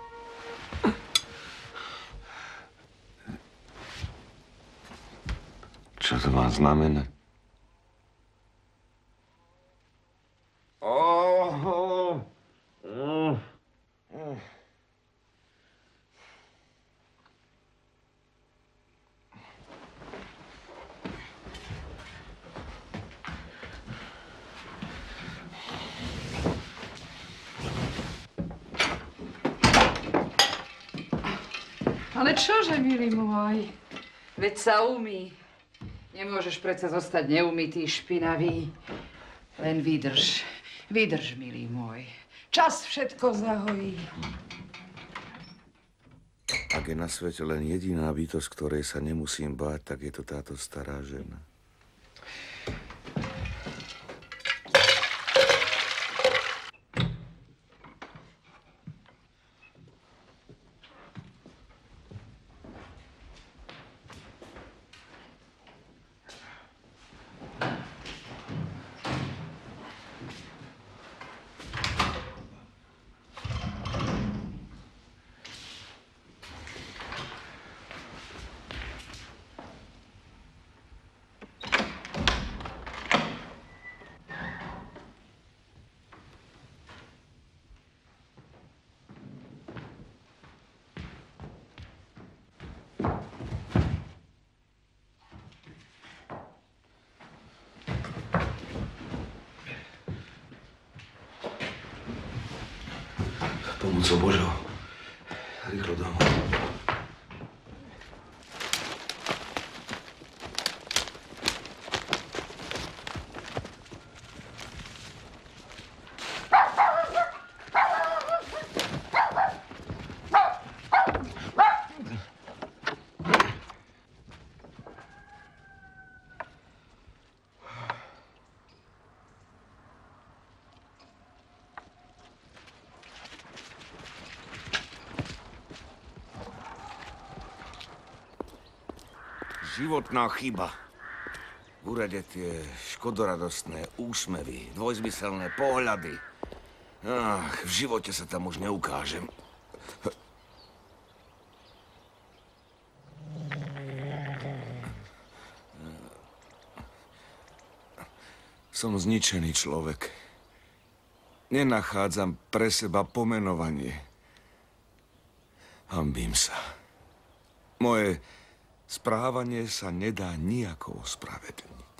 Čo to má znamenať? Ale čože, milý môj? Veď sa umí. Nemôžeš predsa zostať neumytý, špinavý. Len vydrž. Vydrž, milý môj. Čas všetko zahojí. Ak je na svete len jediná bytosť, ktorej sa nemusím báť, tak je to táto stará žena. Pomocou Božou. Rýchlo domov. Životná chyba. V úrade tie škodoradostné úsmevy, dvojzmyselné pohľady. Ach, v živote sa tam už neukážem. Som zničený človek. Nenachádzam pre seba pomenovanie. Hanbím sa. Moje správanie sa nedá nijako ospravedlniť.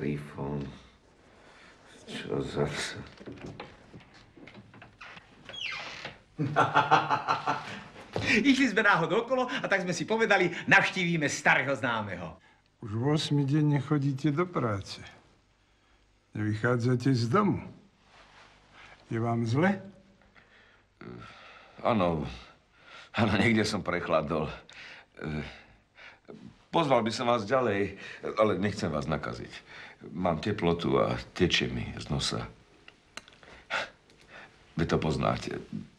Trifón. Čo zase? Išli sme náhodou okolo a tak sme si povedali, navštívime starého známeho. Už 8. deň nechodíte do práce. Nevychádzate z domu. Je vám zle? Áno, niekde som prechladol. Pozval by som vás ďalej, ale nechcem vás nakaziť. Mám teplotu a tečie mi z nosa. Vy to poznáte.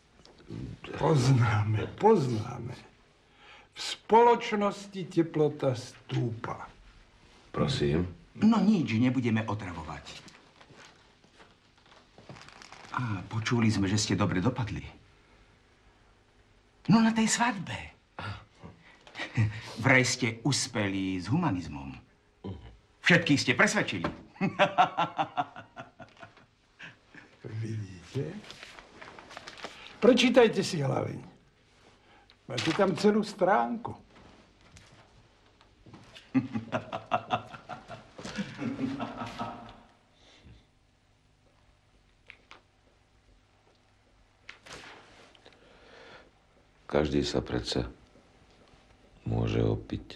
Poznáme. V spoločnosti teplota stúpa. Prosím? No nič, nebudeme otravovať. A počuli sme, že ste dobre dopadli. No na tej svadbe. Vraj ste uspeli s humanizmom. Všetkých ste presvedčili. Vidíte? Prečítajte si hlavy. Máte tam celú stránku. Každý sa predsa môže opiť.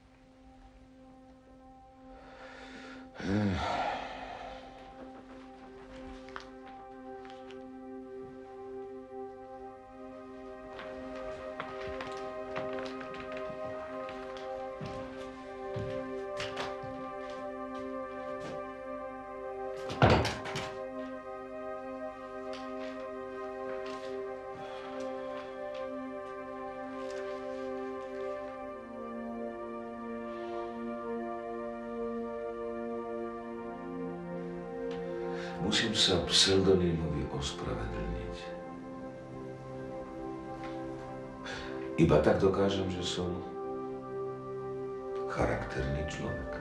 Musím sa pseudonymovi ospravedlniť. Iba tak dokážem, že som charakterný človek.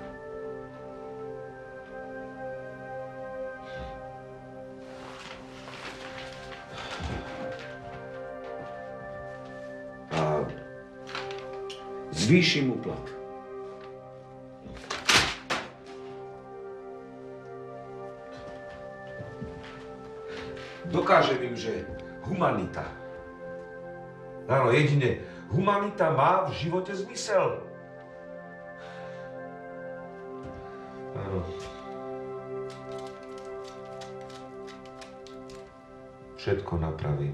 A zvýšim mu plat. Dokážem im, že humanita. Áno, jedine humanita má v živote zmysel. Áno. Všetko napravím.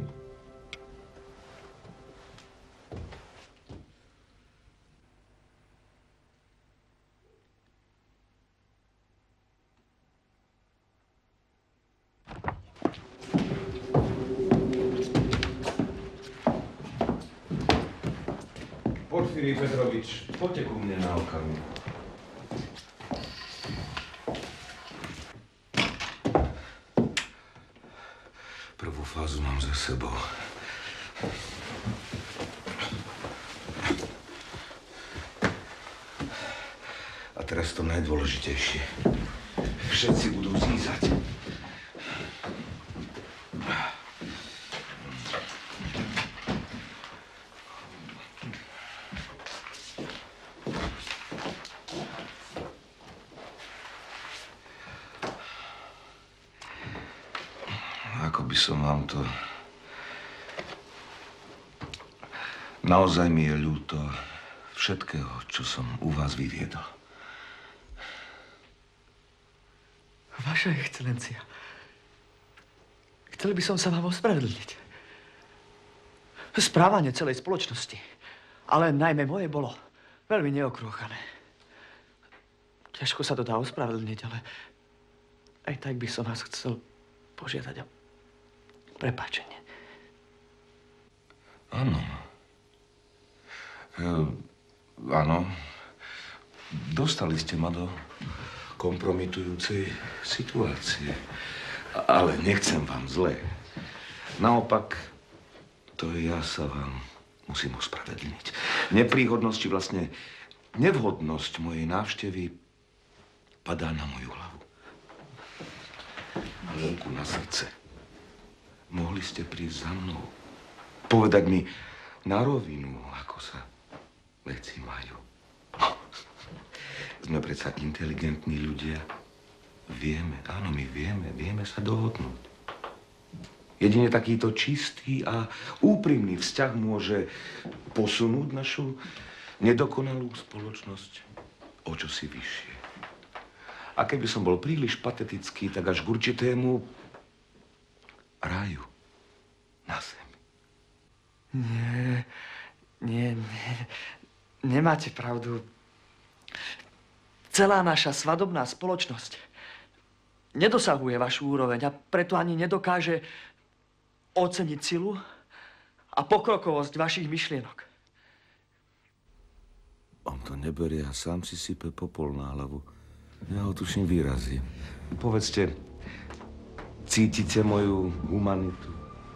Porfíry Petrovič, poďte ku mne na okamihu. Prvú fázu mám za sebou. A teraz to najdôležitejšie. Všetci budú zízať. Ako by som vám to... Naozaj mi je ľúto všetkého, čo som u vás vyviedol. Vaša excelencia, chcel by som sa vám ospravedlniť. Správanie celej spoločnosti, ale najmä moje bolo veľmi neokrôchané. Ťažko sa to dá ospravedlniť, ale aj tak by som vás chcel požiadať o prepáčenie. Áno. Áno. Dostali ste ma do kompromitujúcej situácie. Ale nechcem vám zle. Naopak, to ja sa vám musím ospravedlniť. Nepríhodnosť, či vlastne nevhodnosť mojej návštevy padá na moju hlavu. A ruku na srdce. Mohli ste prísť za mnou. Povedať mi na rovinu, ako sa veci majú. Sme predsa inteligentní ľudia. Vieme, áno, my vieme sa dohodnúť. Jedine takýto čistý a úprimný vzťah môže posunúť našu nedokonalú spoločnosť o čosi vyššie. A keby som bol príliš patetický, tak až k určitému ráju na zemi. Nie, nemáte pravdu. Celá naša svadobná spoločnosť nedosahuje vašu úroveň a preto ani nedokáže oceniť silu a pokrokovosť vašich myšlienok. On to neberie a sám si sype popol na hlavu. Ja ho tuším vyrazí. Povedzte, cítite moju humanitu?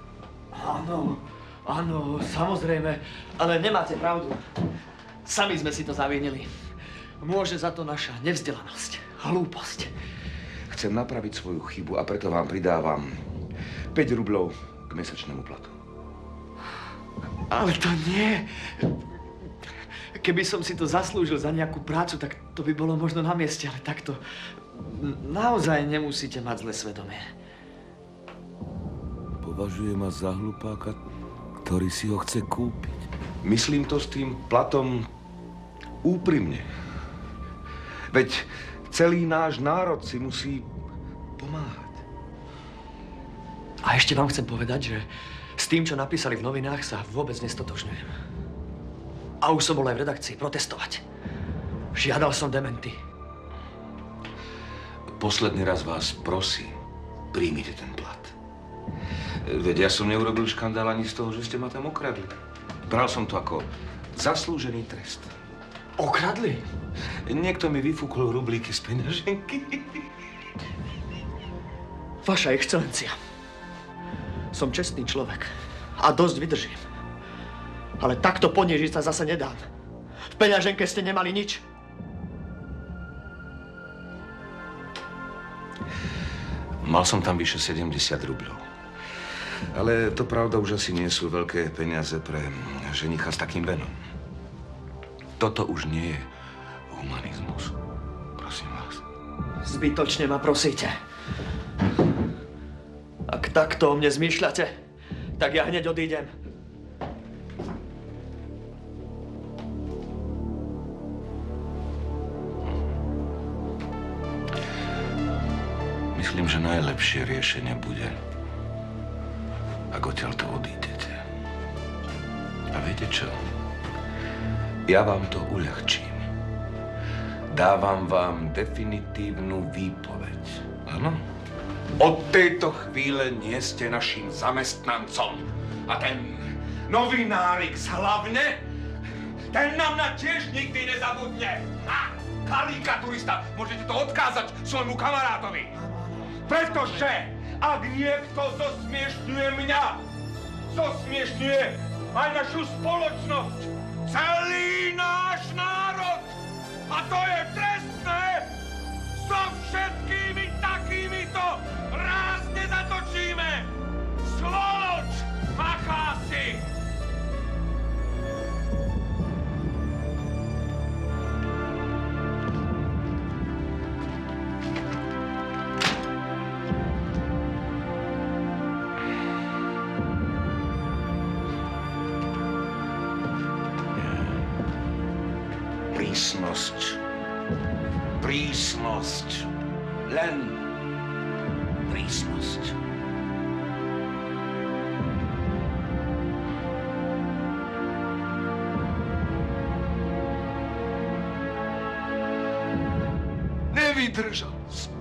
Áno, samozrejme, ale nemáte pravdu. Sami sme si to zavinili. Môže za to naša nevzdelanosť, hlúposť. Chcem napraviť svoju chybu a preto vám pridávam 5 rubľov k mesačnému platu. Ale to nie. Keby som si to zaslúžil za nejakú prácu, tak to by bolo možno na mieste, ale takto naozaj nemusíte mať zlé svedomie. Považuje ma za hlupáka, ktorý si ho chce kúpiť. Myslím to s tým platom úprimne. Veď celý náš národ si musí pomáhať. A ešte vám chcem povedať, že s tým, čo napísali v novinách, sa vôbec nestotožňujem. A už som bol aj v redakcii protestovať. Žiadal som dementy. Posledný raz vás prosím, príjmite ten plat. Veď ja som neurobil škandál ani z toho, že ste ma tam okradli. Bral som to ako zaslúžený trest. Okradli? Niekto mi vyfúkol rublíky z peňaženky. Vaša excelencia, som čestný človek a dosť vydržím. Ale takto ponížiť sa zase nedám. V peňaženke ste nemali nič. Mal som tam vyše 70 rubľov. Ale to pravda už asi nie sú veľké peniaze pre ženicha s takým venom. Toto už nie je humanizmus. Prosím vás. Zbytočne ma prosíte. Ak takto o mne zmýšľate, tak ja hneď odídem. Myslím, že najlepšie riešenie bude, ak odtiaľto odídete. A viete čo? Ja vám to uľahčím. Dávam vám definitívnu výpoveď. Áno? Od tejto chvíle nie ste našim zamestnancom. A ten novinárik hlavne, ten nám na tiež nikdy nezabudne. Ha! Karikaturista, môžete to odkázať svojmu kamarátovi. Pretože ak niekto zosmiešňuje mňa, zosmiešňuje aj našu spoločnosť, celý náš národ. A to je trestné. So všetkými takýmito rázne zatočíme. Svoloč, machási. Prísnosť. Prísnosť. Len prísnosť. Nevydržal som.